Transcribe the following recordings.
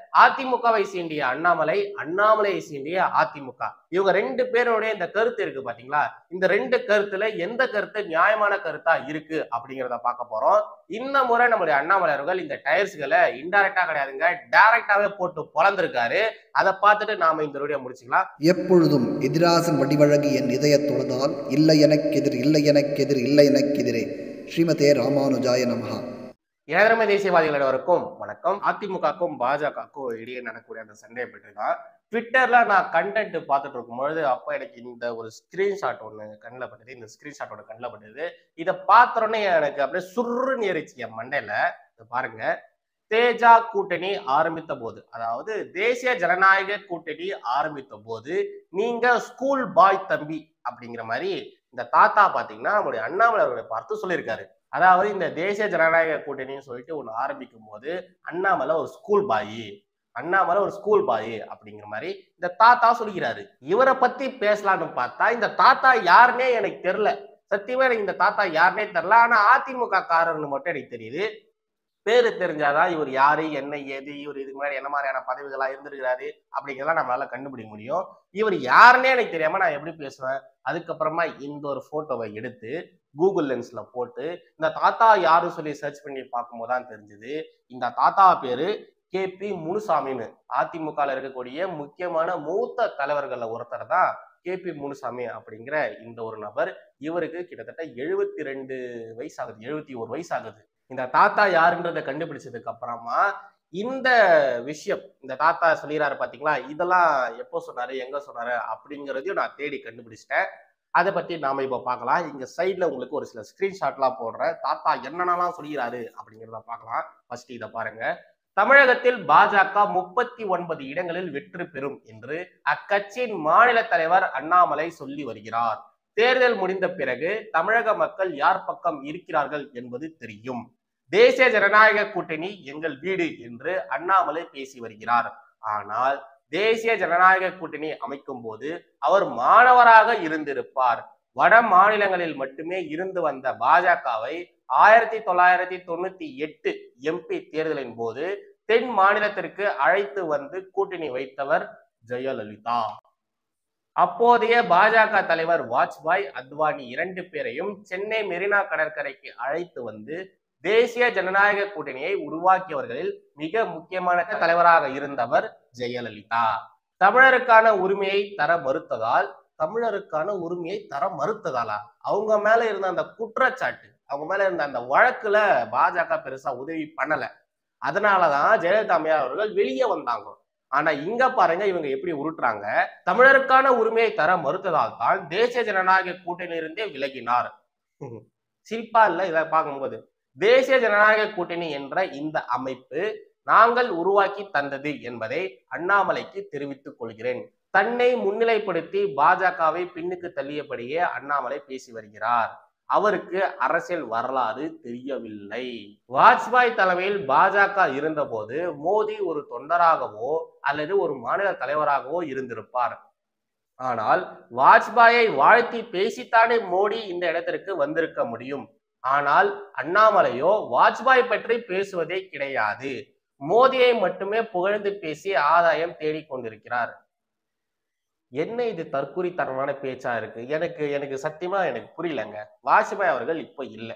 அதிமுகவை சீண்டிய அண்ணாமலை, அண்ணாமலையை சீண்டிய அதிமுக. இவங்க 2 பேருடைய இந்த கருத்து இருக்கு பாத்தீங்களா? இந்த 2 கருத்துல எந்த கருத்து நியாயமான கருத்தா இருக்கு அப்படிங்கிறத பார்க்க போறோம். இந்த முறை நம்முடைய அண்ணாமலை அவர்கள் இந்த டயர்ஸ்களை இன்டைரக்டா கிடையாதுங்க, டைரக்டாவே போட்டு பொளந்திருக்காரு. அதை பார்த்துட்டு நாம இந்த வீடியோ முடிச்சுக்கலாம். எப்பொழுதும் எதிராசன் வடிவழகு என் இதய தொழுதால் இல்லை எனக்கெதிர் இல்லை எனக்கெதிர் இல்லை எனக்கெதிரே. ஸ்ரீமதே ராமானுஜாய நமஹா. ஏழமை தேசியவாதிகள் அனைவருக்கும் வணக்கம். அதிமுகக்கும் பாஜகவுக்கும் இடையே நடக்கக்கூடிய அந்த சண்டையை பற்றி தான் ட்விட்டர்ல நான் கண்டென்ட் பார்த்துட்டு இருக்கும்பொழுது அப்ப எனக்கு இந்த ஒரு ஸ்கிரீன்ஷாட் ஒன்று கண்ணில் பட்டது. இந்த ஸ்கிரீன்ஷாட்டோட கண்ணில் பட்டது. இதை பார்த்தோன்னே எனக்கு அப்படியே சுருன்னு ஏறிச்சு என் மண்டையில. பாருங்க, தேஜா கூட்டணி ஆரம்பித்த போது, அதாவது தேசிய ஜனநாயக கூட்டணி ஆரம்பித்த போது நீங்க ஸ்கூல் பாய் தம்பி அப்படிங்கிற மாதிரி இந்த தாத்தா பாத்தீங்கன்னா நம்முடைய அண்ணாமலை அவர்களை பார்த்து சொல்லியிருக்காரு. அதாவது இந்த தேசிய ஜனநாயக கூட்டணின்னு சொல்லிட்டு ஒண்ணு ஆரம்பிக்கும் போது அண்ணாமலை ஒரு ஸ்கூல் பாய் அப்படிங்கிற மாதிரி இந்த தாத்தா சொல்லிக்கிறாரு. இவரை பத்தி பேசலாம்னு பார்த்தா இந்த தாத்தா யாருன்னே எனக்கு தெரியல. சத்தியமா எனக்கு இந்த தாத்தா யாருன்னே தெரியல. ஆனா அதிமுக காரர்னு மட்டும் எனக்கு தெரியுது. பேரு தெரிஞ்சாதான் இவர் யாரு, என்ன ஏது, இவர் இதுக்கு முன்னாடி என்ன மாதிரியான பதவிகளா இருந்திருக்கிறாரு அப்படிங்கிறதெல்லாம் நம்மளால கண்டுபிடிக்க முடியும். இவர் யாருன்னே எனக்கு தெரியாம நான் எப்படி பேசுவேன்? அதுக்கப்புறமா இந்த ஒரு போட்டோவை எடுத்து கூகுள் லென்ஸ்ல போட்டு இந்த தாத்தா யாருன்னு சொல்லி சர்ச் பண்ணி பார்க்கும்போது தான் தெரிஞ்சது இந்த தாத்தா பேரு KP முனுசாமின்னு. அதிமுகல இருக்கக்கூடிய முக்கியமான மூத்த தலைவர்கள்ல ஒருத்தர் தான் KP முனுசாமி அப்படிங்கிற இந்த ஒரு நபர். இவருக்கு கிட்டத்தட்ட 72 வயசு ஆகுது, 71 வயசு ஆகுது. இந்த தாத்தா யாருன்றதை கண்டுபிடிச்சதுக்கு அப்புறமா இந்த விஷயம் இந்த தாத்தா சொல்லிடுறாரு பாத்தீங்களா, இதெல்லாம் எப்போ சொன்னாரு, எங்க சொன்னாரு அப்படிங்கிறதையும் நான் தேடி கண்டுபிடிச்சிட்டேன். அதை பத்தி நாம இப்ப பார்க்கலாம். இங்க சைட்ல உங்களுக்கு ஒரு சில ஸ்கிரீன்ஷாட்லாம் போடுறேன். தாத்தா என்னென்னலாம் சொல்லிடுறாரு அப்படிங்கிறத பார்க்கலாம். ஃபர்ஸ்ட் இதை பாருங்க. தமிழகத்தில் பாஜக 39 இடங்களில் வெற்றி பெறும் என்று அக்கட்சியின் மாநில தலைவர் அண்ணாமலை சொல்லி வருகிறார். தேர்தல் முடிந்த பிறகு தமிழக மக்கள் யார் பக்கம் இருக்கிறார்கள் என்பது தெரியும். தேசிய ஜனநாயக கூட்டணி எங்கள் வீடு என்று அண்ணாமலை பேசி வருகிறார். ஆனால் தேசிய ஜனநாயக கூட்டணி அமைக்கும் போது அவர் மாணவராக இருந்திருப்பார். வட மாநிலங்களில் மட்டுமே இருந்து வந்த பாஜகவை 1998 MP தேர்தலின் போது தென் மாநிலத்திற்கு அழைத்து வந்து கூட்டணி வைத்தவர் ஜெயலலிதா. அப்போதைய பாஜக தலைவர் வாஜ்பாய், அத்வானி 2 பேரையும் சென்னை மெரினா கடற்கரைக்கு அழைத்து வந்து தேசிய ஜனநாயக கூட்டணியை உருவாக்கியவர்களில் மிக முக்கியமான தலைவராக இருந்தவர் ஜெயலலிதா. தமிழருக்கான உரிமையை தர மறுத்ததாலா அவங்க மேல இருந்த அந்த குற்றச்சாட்டு, அவங்க மேல இருந்த அந்த வழக்குல பாஜக பெருசா உதவி பண்ணல. அதனாலதான் ஜெயலலிதா அம்மையார் அவர்கள் வெளியே வந்தாங்க. ஆனா இங்க பாருங்க இவங்க எப்படி உருட்டுறாங்க. தமிழருக்கான உரிமையை தர மறுத்ததால் தான் தேசிய ஜனநாயக கூட்டணியிலிருந்தே விலகினார். சிரிப்பா இல்ல இதை பார்க்கும்போது? தேசிய ஜனநாயக கூட்டணி என்ற இந்த அமைப்பு நாங்கள் உருவாக்கி தந்தது என்பதை அண்ணாமலைக்கு தெரிவித்துக் கொள்கிறேன். தன்னை முன்னிலைப்படுத்தி பாஜகவை பின்னுக்கு தள்ளியபடியே அண்ணாமலை பேசி வருகிறார். அவருக்கு அரசியல் வரலாறு தெரியவில்லை. வாஜ்பாய் தலைமையில் பாஜக இருந்தபோது மோடி ஒரு தொண்டராகவோ அல்லது ஒரு மாநில தலைவராகவோ இருந்திருப்பார். ஆனால் வாஜ்பாயை வாழ்த்தி பேசித்தானே மோடி இந்த இடத்திற்கு வந்திருக்க முடியும். ஆனால் அண்ணாமலையோ வாஜ்பாய் பற்றி பேசுவதே கிடையாது. மோடியை மட்டுமே புகழ்ந்து பேசி ஆதாயம் தேடிக்கொண்டிருக்கிறார். என்ன இது தற்குறித்தனமான பேச்சா இருக்கு? எனக்கு சத்தியமா எனக்கு புரியலங்க. வாஜ்பாய் அவர்கள் இப்ப இல்ல,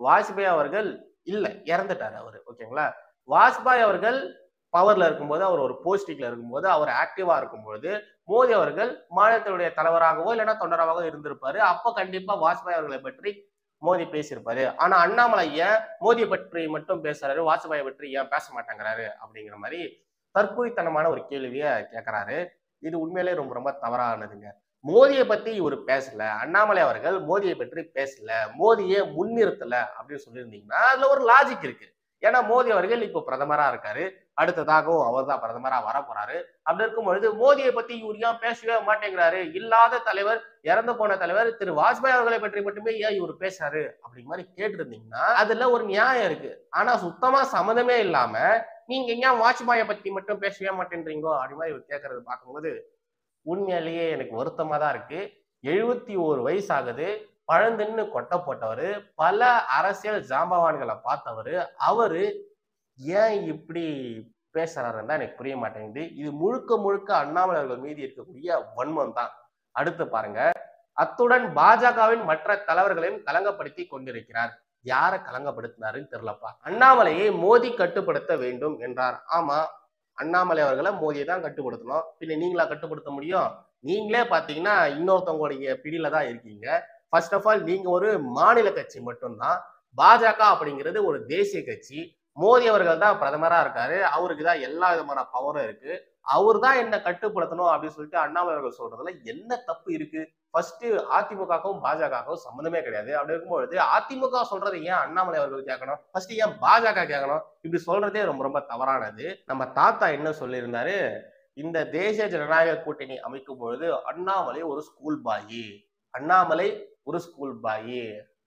இறந்துட்டாரு அவரு. ஓகேங்களா? வாஜ்பாய் அவர்கள் பவர்ல இருக்கும்போது, அவர் ஒரு போஸ்டிங்ல இருக்கும்போது, அவர் ஆக்டிவா இருக்கும்போது மோடி அவர்கள் மாநிலத்தினுடைய தலைவராகவோ இல்லைன்னா தொண்டராகவோ இருந்திருப்பாரு. அப்ப கண்டிப்பா வாஜ்பாய் அவர்களை பற்றி மோடி பேசியிருப்பாரு. ஆனா அண்ணாமலை ஏன் மோடியை பற்றி மட்டும் பேசுறாரு, வாஜ்பாயை பற்றி ஏன் பேச மாட்டேங்கிறாரு அப்படிங்கிற மாதிரி தற்குறித்தனமான ஒரு கேள்வியை கேட்கிறாரு. இது உண்மையிலே ரொம்ப ரொம்ப தவறானதுங்க. மோடியை பத்தி இவர் பேசல, அண்ணாமலை அவர்கள் மோடியை பற்றி பேசல, மோடியை முன்னிறுத்தல அப்படின்னு சொல்லியிருந்தீங்கன்னா அதுல ஒரு லாஜிக் இருக்கு. ஏன்னா மோடி அவர்கள் இப்போ பிரதமரா இருக்காரு, அடுத்ததாகவும் அவர் தான் பிரதமரா வர போறாரு. அப்படி இருக்கும் பொழுது மோடியை பத்தி இவர் ஏன் பேசவே மாட்டேங்கிறாரு? இல்லாத தலைவர், இறந்து போன தலைவர் திரு வாஜ்பாய் அவர்களை பற்றி மட்டுமே ஏன் இவர் பேசுறாரு அப்படிங்கிற மாதிரி கேட்டிருந்தீங்கன்னா அதுல ஒரு நியாயம் இருக்கு. ஆனா சுத்தமா சம்மதமே இல்லாம நீங்க ஏன் வாஜ்பாயை பத்தி மட்டும் பேசவே மாட்டேன்றீங்கோ அப்படி மாதிரி இவர் கேட்கறது பார்க்கும்போது உண்மையிலேயே எனக்கு வருத்தமா தான் இருக்கு. 71 வயசு ஆகுது. பழந்துன்னு கொட்டை போட்டவர், பல அரசியல் ஜாம்பவான்களை பார்த்தவர். அவரு ஏன் இப்படி பேசுறாருன்னு தான் எனக்கு புரிய மாட்டேங்குது. இது முழுக்க முழுக்க அண்ணாமலை அவர்கள் மீது இருக்கக்கூடிய வன்மம் தான். அடுத்து பாருங்க, அத்துடன் பாஜகவின் மற்ற தலைவர்களையும் கலங்கப்படுத்தி கொண்டிருக்கிறார். யாரை கலங்கப்படுத்தினாருன்னு தெரியலப்பா. அண்ணாமலையை மோடி கட்டுப்படுத்த வேண்டும் என்றார். ஆமா, அண்ணாமலை அவர்களை மோடியை தான் கட்டுப்படுத்தணும். பின்ன நீங்களா கட்டுப்படுத்த முடியும்? நீங்களே பாத்தீங்கன்னா இன்னொருத்தவங்களுடைய பிடியில தான் இருக்கீங்க. ஃபர்ஸ்ட் ஆஃப் ஆல் நீங்க ஒரு மாநில கட்சி மட்டும்தான். பாஜக அப்படிங்கிறது ஒரு தேசிய கட்சி. மோடி அவர்கள் தான் பிரதமரா இருக்காரு. அவருக்கு தான் எல்லா விதமான பவரும் இருக்கு. அவர் தான் என்ன கட்டுப்படுத்தணும் அப்படின்னு சொல்லிட்டு அண்ணாமலை அவர்கள் சொல்றதுல என்ன தப்பு இருக்கு? ஃபர்ஸ்ட் அதிமுகவுக்கும் பாஜகவுக்கும் சம்மந்தமே கிடையாது. அப்படி இருக்கும்பொழுது அதிமுக சொல்றதை ஏன் அண்ணாமலை அவர்கள் கேட்கணும்? ஃபர்ஸ்ட் ஏன் பாஜக கேட்கணும்? இப்படி சொல்றதே ரொம்ப ரொம்ப தவறானது. நம்ம தாத்தா என்ன சொல்லியிருந்தாரு, இந்த தேசிய ஜனநாயக கூட்டணி அமைக்கும் பொழுது அண்ணாமலை ஒரு ஸ்கூல் பாய், அண்ணாமலை ஒரு school boy,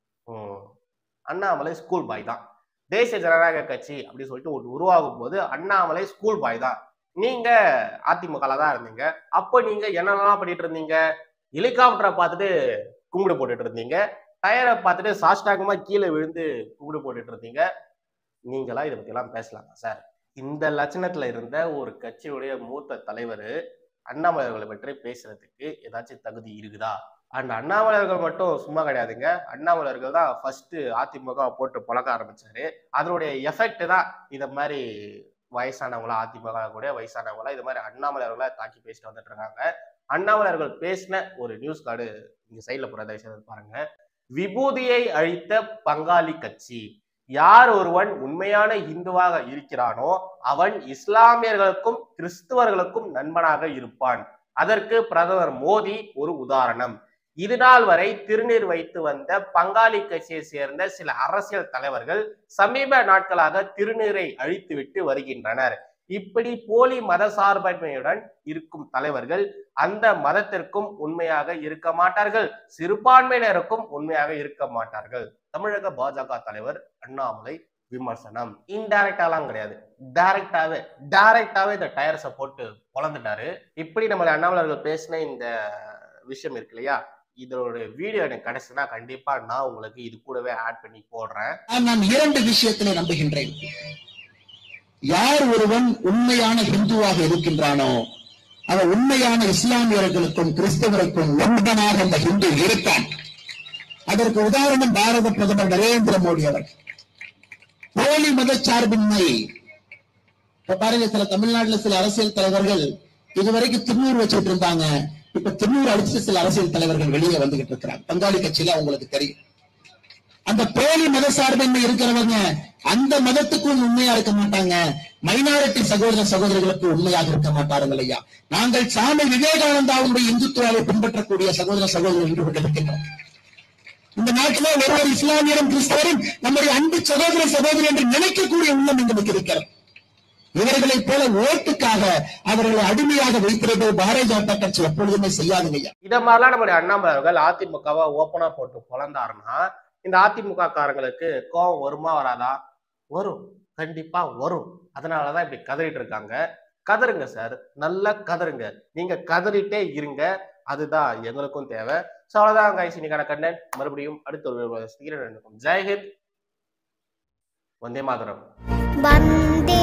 Annamalai school boy தான். தேசிய ஜனநாயக கட்சி அப்படின்னு சொல்லிட்டு ஒன்று உருவாகும் போது அண்ணாமலை ஸ்கூல் பாய் தான். நீங்க அதிமுக தான் இருந்தீங்க. அப்போ நீங்க என்னெல்லாம் பண்ணிட்டு இருந்தீங்க? ஹெலிகாப்டரை பார்த்துட்டு கும்பிடு போட்டுட்டு இருந்தீங்க. டயரை பார்த்துட்டு சாஷ்டாகமா கீழே விழுந்து கும்பிடு போட்டுட்டு இருந்தீங்க. நீங்களா இதை பத்தி எல்லாம் பேசலாமா சார்? இந்த லட்சணத்துல இருந்த ஒரு கட்சியுடைய மூத்த தலைவர் அண்ணாமலை அவர்களை பற்றி பேசுறதுக்கு ஏதாச்சும் தகுதி இருக்குதா? அண்ட் அண்ணாமலையர்கள் மட்டும் சும்மா கிடையாதுங்க. அண்ணாமலையர்கள் தான் ஃபர்ஸ்ட் அதிமுக போட்டு பழக்க ஆரம்பிச்சாரு. அதனுடைய எஃபெக்ட் தான் இதை மாதிரி வயசானவங்களா, அதிமுக கூட வயசானவங்களா இது மாதிரி அண்ணாமலையர்களை தாக்கி பேசிட்டு வந்துட்டு இருக்காங்க. அண்ணாமலையர்கள் பேசின ஒரு நியூஸ் கார்டு இங்க சைட்ல போற தயவுசெய்து பாருங்க. விபூதியை அழித்த பங்காளி கட்சி. யார் ஒருவன் உண்மையான இந்துவாக இருக்கிறானோ அவன் இஸ்லாமியர்களுக்கும் கிறிஸ்துவர்களுக்கும் நண்பனாக இருப்பான். அதற்கு பிரதமர் மோடி ஒரு உதாரணம். இதுநாள் வரை திருநீர் வைத்து வந்த பங்காளி கட்சியை சேர்ந்த சில அரசியல் தலைவர்கள் சமீப நாட்களாக திருநீரை அழித்துவிட்டு வருகின்றனர். இப்படி போலி மத சார்பன்மையுடன் இருக்கும் தலைவர்கள் அந்த மதத்திற்கும் உண்மையாக இருக்க மாட்டார்கள், சிறுபான்மையினருக்கும் உண்மையாக இருக்க மாட்டார்கள். தமிழக பாஜக தலைவர் அண்ணாமலை விமர்சனம். இன்டைரக்டாலாம் கிடையாது, டைரக்டாவே இந்த டயர்ஸை போட்டு பொழந்துட்டாரு. இப்படி நம்மளை அண்ணாமலை பேசின இந்த விஷயம் இருக்கு இல்லையா, இதோட வீடியோ எனக்கு கிடைச்சுன்னா கண்டிப்பா நான் உங்களுக்கு இது கூடவே ஆட் பண்ணி போடுறேன். நான் இரண்டு விஷயத்திலே நம்புகின்றேன். யார் ஒருவன் உண்மையான இந்துவாக இருக்கின்றானோ அவன் உண்மையான இஸ்லாமியர்களுக்கும் கிறிஸ்தவருக்கும் நண்பனாக அந்த இந்து இருப்பான். அதற்கு உதாரணம் பாரத பிரதமர் நரேந்திர மோடி அவர்கள். போலி மதச்சார்பின்மை. இப்ப பாருங்க, சில தமிழ்நாட்டில் சில அரசியல் தலைவர்கள் இதுவரைக்கும் திருநூறு வச்சுட்டு இருந்தாங்க. இப்ப திருநூறு அடிச்சு சில அரசியல் தலைவர்கள் வெளியே வந்துகிட்டு இருக்கிறாங்க. பங்காளி கட்சியில அவங்களுக்கு தெரியும். அந்த போலி மத சார்பின்மை இருக்கிறவங்க அந்த மதத்துக்கும் உண்மையா இருக்க மாட்டாங்க, மைனாரிட்டி சகோதர சகோதரிகளுக்கு உண்மையாக இருக்க மாட்டார்கள். ஐயா, நாங்கள் சாமி விவேகானந்தாவுடைய இந்துத்துவாவை பின்பற்றக்கூடிய சகோதர சகோதரர் என்று கொண்டிருக்கின்றோம். இந்த நாட்டிலே ஒருவர் இஸ்லாமியரும் கிறிஸ்தவரும் நம்முடைய அன்பு சகோதர சகோதரி என்று நினைக்கக்கூடிய உள்ளம் எங்களுக்கு இருக்கிறது. இவர்களை போல ஓட்டுக்காக அவர்களை அடிமையாக வைக்கிறது பாரதிய ஜனதா கட்சி எப்பொழுதுமே செய்யாதுங்க. இத மாதிரிலாம் நம்முடைய அண்ணாமலை அவர்கள் அதிமுகவை ஓப்பனா போட்டு பொழந்தாருன்னா இந்த அதிமுக காரங்களுக்கு கோபம் வருமா வராதா? வரும், கண்டிப்பா வரும். அதனாலதான் இப்படி கதறிட்டு இருக்காங்க. கதறுங்க சார், நல்லா கதறுங்க. நீங்க கதறிட்டே இருங்க, அதுதான் எங்களுக்கும் தேவை. சோ அவ்வளவுதான் கைஸ், இன்னைக்கான கண்டென்ட். மறுபடியும் அடுத்த ஒரு ஜெய்ஹிந்த், வந்தே மாதரம்.